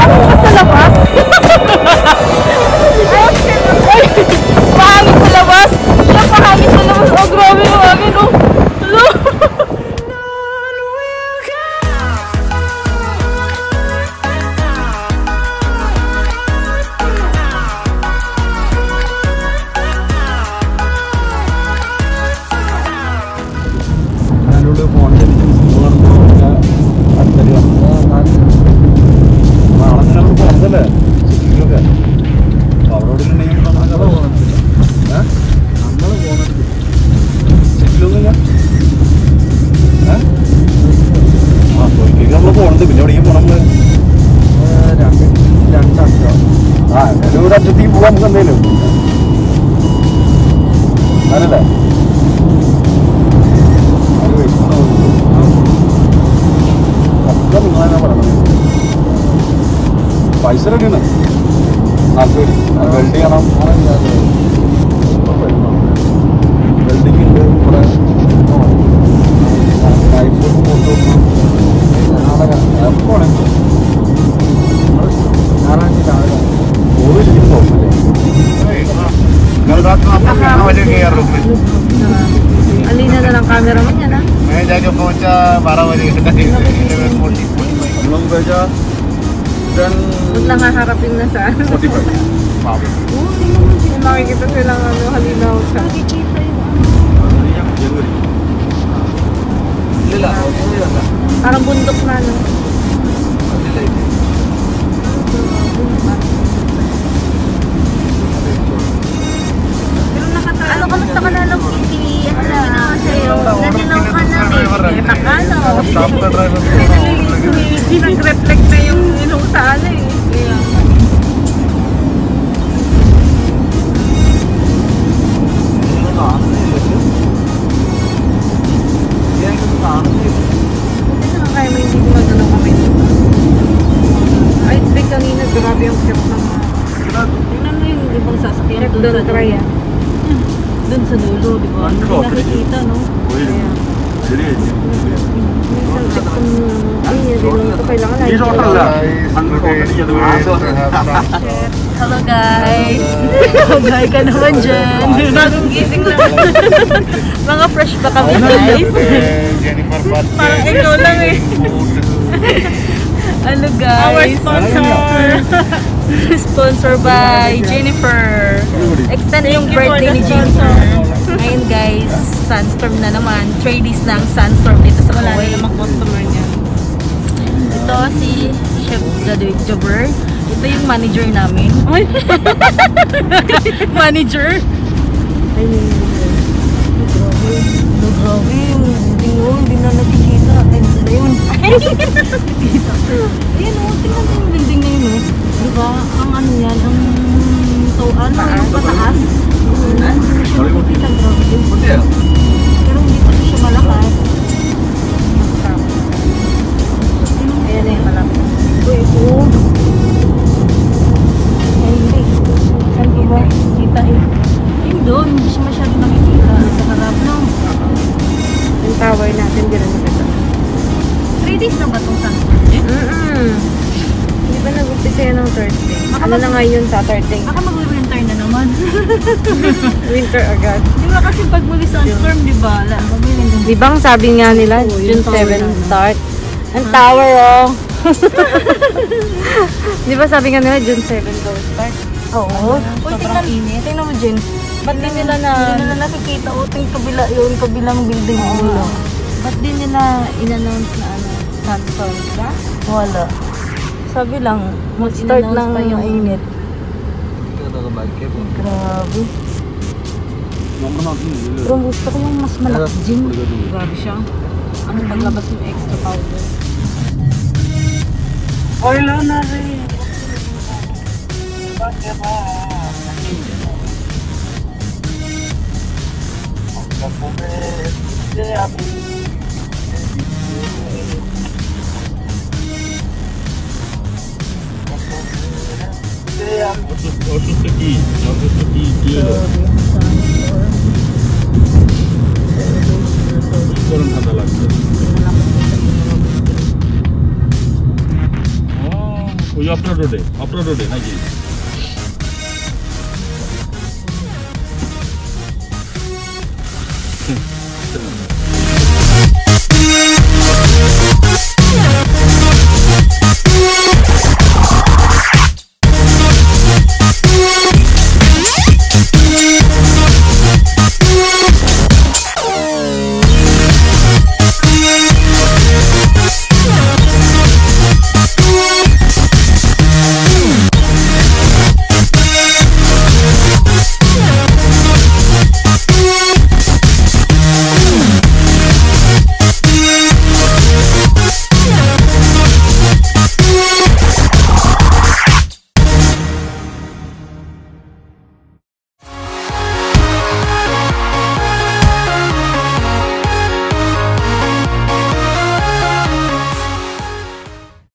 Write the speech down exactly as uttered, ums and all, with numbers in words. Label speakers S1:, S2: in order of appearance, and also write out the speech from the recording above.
S1: Pahangin ka sa labas? Pahangin sa labas? Wala pahangin sa labas. Oh, grabe yung hangin. Oh. Hello?
S2: നമുക്കെന്തേലും അതല്ലേ ഒക്കെ നിങ്ങളെന്നാ പറയണത് പൈസ റെഡിയാണ് നാൽപ്പത് വെൽഡ് ചെയ്യണം വെൽഡിങ് ഉണ്ട് ഇവിടെ ലൈഫ് എപ്പോഴാണ്
S1: Alina na lang camera mo yan, ha?
S3: May jaga po siya para wali ka tayo eleven forty.
S2: Belum baca dan
S1: Huwag nakaharapin na sa ano.
S2: forty-five.
S3: Wow.
S1: Oo, hindi naman sila makikita silang ano, halinaw siya. Nakikita yung
S2: Lila,
S1: parang bundok na, no? Ano, kamusta ka na lang, Kitty? Ano na ginawa sa'yo? Naginaw ka namin. Nakano.
S3: Stop na driver.
S1: Hindi nag-reflect na yung ilong sa ano eh. Kaya may hindi ko magano kami. Ay, big kanina, grabe yung trip ng mga. Tingnan mo yung ibang sasakyan doon sa dulo. Doon sa dulo, di ba? Hindi nakikita, no? Kaya. Ay, yun ito kailangan na. Hello guys! Hi ka naman dyan! Bagong gising lang. Mga fresh pa kami guys. Parang ikaw lang eh. Hello guys! Our sponsor! Sponsor by Jennifer. Extend yung birthday ni Jennifer. Ngayon guys, Sunstorm na naman. Three days na ang Sunstorm dito sa Kuwait. Wala na namang customer niya. Ito si Chef Jobber. Ito yung manager namin. Manager? Ay, grabe. Grabe yung building. Hindi na nakikita. Ay, nasa yun. Nakikita. Ayan o, tingnan mo yung building na yun o. Diba? Ang ano yan, ang tauan, ang pataas. Hindi siya makikita, grabe. Pero hindi pa siya malakas. Ayan eh, malapit. Uy, oo. Ay, hindi. Saan ko ba? Kita eh. Ayun doon, hindi siya masyado nakikita. Sa harap, no? Yung tower natin, di na nakita. Three days na ba itong Sunstorm? Mm-mm. Hindi ba nag-umpisa yan ng Thursday? Ano na ngayon sa Thursday? Baka mag-winter na naman. Winter agad. Di ba kasi pag mag-sunstorm, di ba? Di ba ang sabi nga nila, June seventh start? Ang tower, oh. Di ba sabi nga nila, June seventh daw start? Oo. Uy, tingnan, tingnan mo, Jen. Ba't di nila na... Hindi nila nakikita, o, ting kabila yun, kabilang building nila. Ba't di nila in-announce na ano, sunstorm, diba? Wala. Sabi lang, mag-start lang yung init. Grabe. Pero gusto ko yung mas malaki gym. Grabe siya. Ang paglabas yung extra powder. Oilo na rin.
S3: Otuz segi, otuz segi kilo. Kurang ada lagi. Oh,
S2: ওই offroad রোডে offroad রোডে নাকি